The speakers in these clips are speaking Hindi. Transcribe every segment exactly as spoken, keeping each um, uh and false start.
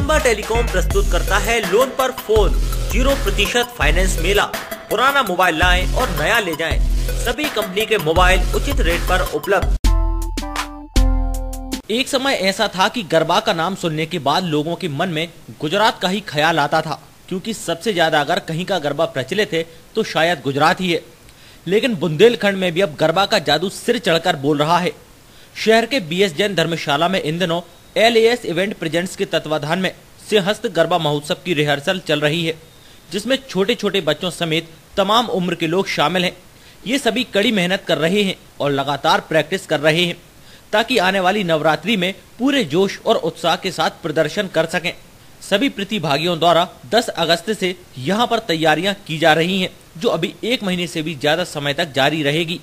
जगदम्बा टेलीकॉम प्रस्तुत करता है लोन पर फोन जीरो प्रतिशत फाइनेंस मेला। पुराना मोबाइल लाएं और नया ले जाएं। सभी कंपनी के मोबाइल उचित रेट पर उपलब्ध। एक समय ऐसा था कि गरबा का नाम सुनने के बाद लोगों के मन में गुजरात का ही ख्याल आता था, क्योंकि सबसे ज्यादा अगर कहीं का गरबा प्रचलित है तो शायद गुजरात ही है। लेकिन बुंदेलखंड में भी अब गरबा का जादू सिर चढ़कर बोल रहा है। शहर के बी एस जैन धर्मशाला में इन दिनों L A S event presents के तत्वाधान में सिंहस्थ गरबा महोत्सव की रिहर्सल चल रही है, जिसमें छोटे छोटे बच्चों समेत तमाम उम्र के लोग शामिल हैं। ये सभी कड़ी मेहनत कर रहे हैं और लगातार प्रैक्टिस कर रहे हैं ताकि आने वाली नवरात्रि में पूरे जोश और उत्साह के साथ प्रदर्शन कर सकें। सभी प्रतिभागियों द्वारा दस अगस्त से यहाँ पर तैयारियां की जा रही हैं, जो अभी एक महीने से भी ज्यादा समय तक जारी रहेगी।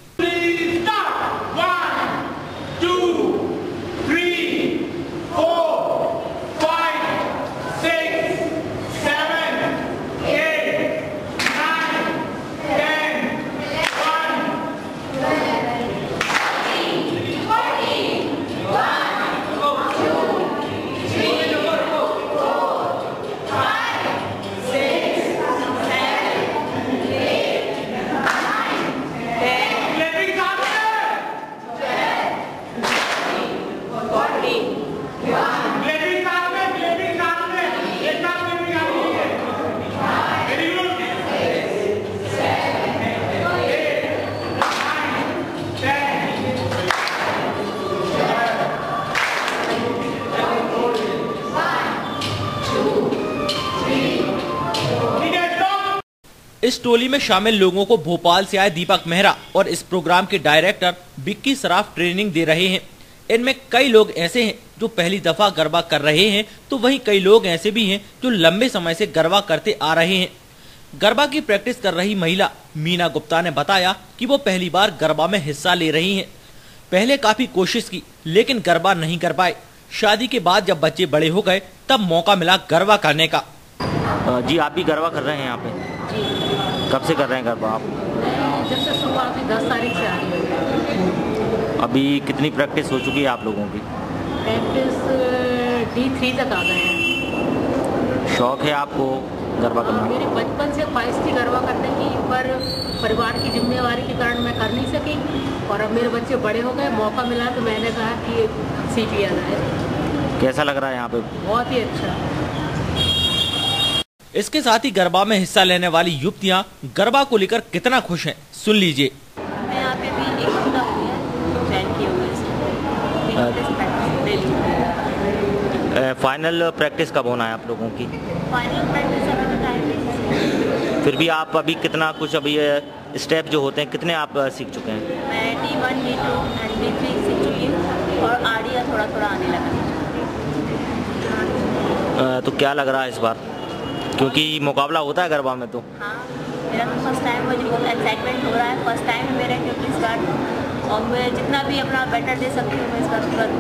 इस टोली में शामिल लोगों को भोपाल से आए दीपक मेहरा और इस प्रोग्राम के डायरेक्टर बिक्की सराफ ट्रेनिंग दे रहे हैं। इनमें कई लोग ऐसे हैं जो पहली दफा गरबा कर रहे हैं, तो वहीं कई लोग ऐसे भी हैं जो लंबे समय से गरबा करते आ रहे हैं। गरबा की प्रैक्टिस कर रही महिला मीना गुप्ता ने बताया कि वो पहली बार गरबा में हिस्सा ले रही हैं। पहले काफी कोशिश की, लेकिन गरबा नहीं कर पाए। शादी के बाद जब बच्चे बड़े हो गए तब मौका मिला गरबा करने का। जी, आप भी गरबा कर रहे हैं यहाँ पे? कब से कर रहे हैं गरबा आप? जब से शुरुआत हुई दस तारीख से आ रही है। अभी कितनी प्रैक्टिस हो चुकी है आप लोगों की? प्रैक्टिस डी थ्री तक आ गए हैं। शौक है आपको गरबा करने? मेरी बचपन से ख्वाहिश थी गरबा करने की, पर परिवार की जिम्मेवारी के कारण मैं कर नहीं सकी। और अब मेरे बच्चे बड़े हो गए, मौका मिला तो मैंने कहा कि सीख लिया जाए। कैसा लग रहा है यहाँ पे? बहुत ही अच्छा। इसके साथ ही गरबा में हिस्सा लेने वाली युवतियां गरबा को लेकर कितना खुश हैं, सुन लीजिए। मैं यहाँ पे भी एक हफ्ता हो गया ज्वाइन किए हुए। फाइनल प्रैक्टिस कब होना है आप लोगों की? फाइनल प्रैक्टिस अभी तो टाइम। फिर भी आप अभी कितना कुछ अभी स्टेप जो होते हैं कितने आप सीख चुके हैं? मैं D one D two and D three सीख चुकी हूँ और आड़िया थोड़ा थोड़ा आने लगा। तो क्या लग रहा है इस बार, क्योंकि मुकाबला होता है गरबा में? तो हाँ, मेरा तो फर्स्ट टाइम, मुझे बहुत एक्साइटमेंट हो रहा है। फर्स्ट टाइम है मेरा, क्योंकि इस बार और मैं जितना भी अपना बेटर दे सकती हूँ मैं इस बार पूरा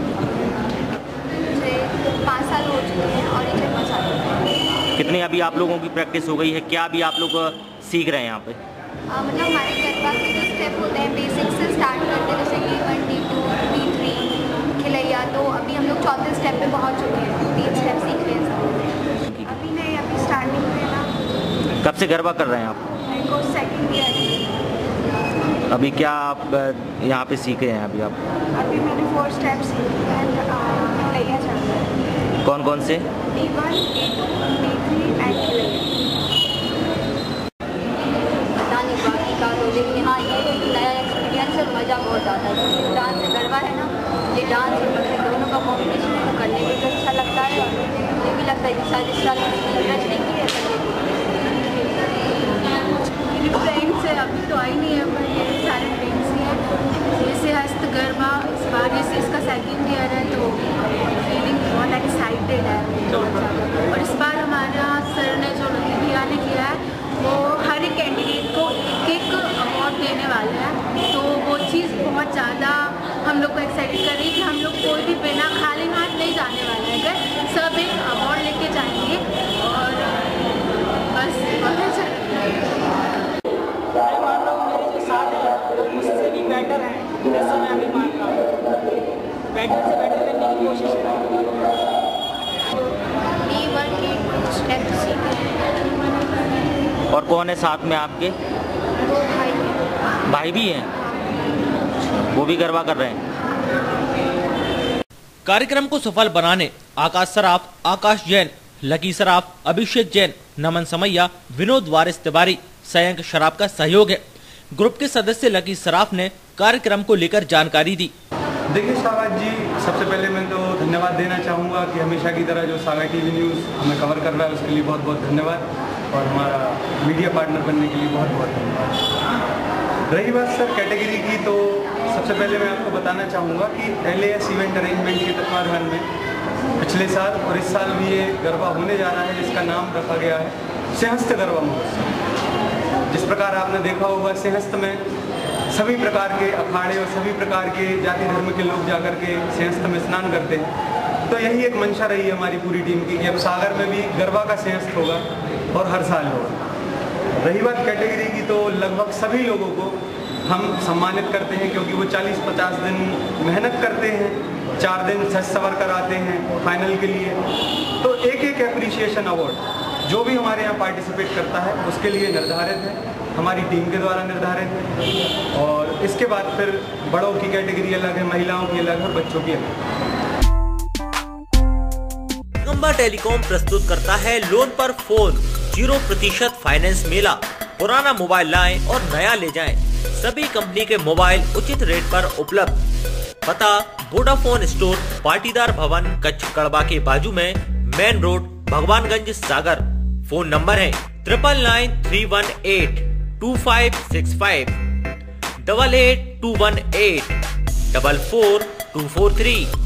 मुझे पाँच साल हो चुके हैं और ये छः साल हो गए हैं। कितनी अभी आप लोगों की प्रैक्टिस हो गई है? क्या अभी आप लोग सीख रहे हैं यहाँ पे? आ, मतलब हमारे गरबा के जो स्टेप होते हैं बेसिक से स्टार्ट करते हैं, जैसे D one D two D three खिलैया, तो अभी हम लोग चौथे स्टेप पे पहुँच चुके हैं। तीन स्टेप सीख रहे हैं। अभी नहीं, अभी स्टार्टिंग में ना। कब से गरबा कर रहे हैं आप? मेरे को सेकंड ईयर है। अभी क्या आप यहाँ पे सीख रहे हैं अभी आप? अभी मैंने फोर स्टेप सीखे हैं, खिलैया चल रहा है। कौन कौन से? D one D two D three and खिलैया। पता नहीं बाकी का तो, लेकिन हाँ ये नया एक्सपीरियंस है, मज़ा बहुत आता है। डांस गरबा है ना, ये डांस मतलब दोनों का कॉम्बिनेशन है, तो करने में तो अच्छा लगता है और ये भी लगता है कि शायद इस साल इंटरेस्ट नहीं है। मेरी फ्रेंड्स है, अभी तो आई नहीं है, पर ये सारे फ्रेंड्स ही हैं। जैसे हस्त गरबा इस बार जैसे इसका सेकेंड ईयर है, तो फीलिंग बहुत एक्साइटेड है। और इस बार हमारा सर ने जो लकी भैया ने किया है, वो हर एक कैंडिडेट को एक एक अवार्ड देने वाले हैं। तो वो चीज़ बहुत ज़्यादा हम लोग को एक्साइटेड कर रही है कि हम लोग कोई भी बिना खाली हाथ नहीं जाने वाला है। अगर सब एक अवार्ड लेके जाएंगे और बस बहुत अच्छा लगता है। मैं मान रहा हूँ मेरे जो साथ है मुझसे भी बेटर है, जैसा मैं अभी मान रहा हूँ। बेटर से बेटर करने की कोशिश करूँगा। टेंथ सी के। और कौन है साथ में आपके? दो भाई हैं। भाई भी हैं, वो भी गरबा कर रहे हैं। कार्यक्रम को सफल बनाने आकाश सराफ, आकाश जैन, लकी सराफ, अभिषेक जैन, नमन समैया, विनोद वारिस तिवारी, सयंक शराब का सहयोग है। ग्रुप के सदस्य लकी सराफ ने कार्यक्रम को लेकर जानकारी दी। देखिए शाहबाज जी, सबसे पहले मैं तो धन्यवाद देना चाहूँगा कि हमेशा की तरह जो सागा टीवी न्यूज़ हमें कवर कर रहा है उसके लिए बहुत बहुत धन्यवाद, और हमारा मीडिया पार्टनर बनने के लिए बहुत बहुत धन्यवाद। रही बात सर कैटेगरी की, तो सबसे पहले मैं आपको बताना चाहूँगा कि L A S event arrangement के तत्वाधान में पिछले साल और इस साल भी ये गरबा होने जा रहा है, जिसका नाम रखा गया है सिंहस्थ गरबा महोत्सव। जिस प्रकार आपने देखा होगा, सिंहस्थ में सभी प्रकार के अखाड़े और सभी प्रकार के जाति धर्म के लोग जाकर के सिंहस्थ में स्नान करते हैं। तो यही एक मंशा रही है हमारी पूरी टीम की कि अब सागर में भी गरबा का सिंहस्थ होगा और हर साल होगा। रही बात कैटेगरी की, तो लगभग सभी लोगों को हम सम्मानित करते हैं, क्योंकि वो चालीस पचास दिन मेहनत करते हैं, चार दिन सच सवर कर आते हैं फाइनल के लिए। तो एक एक एप्रिसिएशन अवार्ड जो भी हमारे यहाँ पार्टिसिपेट करता है उसके लिए निर्धारित है, हमारी टीम के द्वारा निर्धारित है। और इसके बाद फिर बड़ों की कैटेगरी अलग है, महिलाओं की अलग है, बच्चों की अलग है। दिगंबर टेलीकॉम प्रस्तुत करता है लोन पर फोन जीरो प्रतिशत फाइनेंस मेला। पुराना मोबाइल लाएं और नया ले जाएं। सभी कंपनी के मोबाइल उचित रेट पर उपलब्ध। पता वोडाफोन स्टोर, पाटीदार भवन, कच्छ कड़बा के बाजू में, main road, Bhagwanganj, Sagar. Phone number है triple nine three one eight two five six five, double eight two one eight, double four two four three.